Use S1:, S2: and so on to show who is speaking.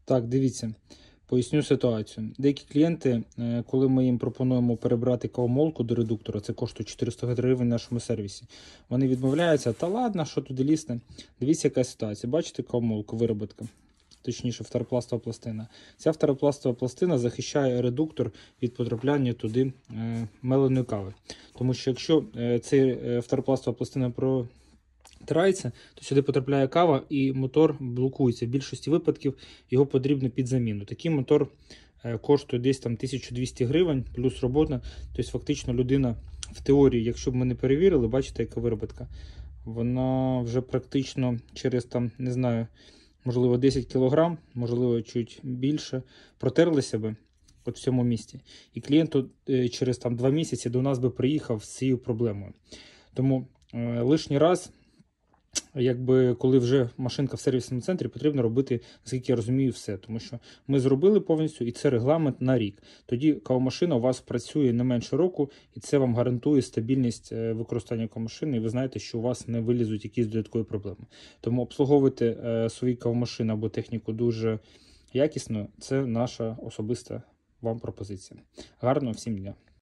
S1: Так, дивіться, поясню ситуацію. Деякі клієнти, коли ми їм пропонуємо перебрати кавомолку до редуктора, це коштує 400 гривень в нашому сервісі, вони відмовляються, та ладно, що туди лізти. Дивіться, яка ситуація. Бачите кавомолку, виробітка? Точніше, фторопластова пластина. Ця фторопластова пластина захищає редуктор від потрапляння туди меленої кави. Тому що якщо ця фторопластова пластина протирається, то сюди потрапляє кава і мотор блокується. В більшості випадків його потрібно під заміну. Такий мотор коштує десь там 1200 гривень, плюс робота. Тобто фактично людина в теорії, якщо б ми не перевірили, бачите, яка виробітка, вона вже практично через там, не знаю, можливо 10 кг, можливо чуть більше, протерлися би от в цьому місці. І клієнт через там 2 місяці до нас би приїхав з цією проблемою. Тому лишній раз, якби коли вже машинка в сервісному центрі, потрібно робити, наскільки я розумію, все. Тому що ми зробили повністю, і це регламент на рік. Тоді кавомашина у вас працює не менше року, і це вам гарантує стабільність використання кавомашини, і ви знаєте, що у вас не вилізуть якісь додаткові проблеми. Тому обслуговувати свої кавомашини або техніку дуже якісно – це наша особиста вам пропозиція. Гарного всім дня!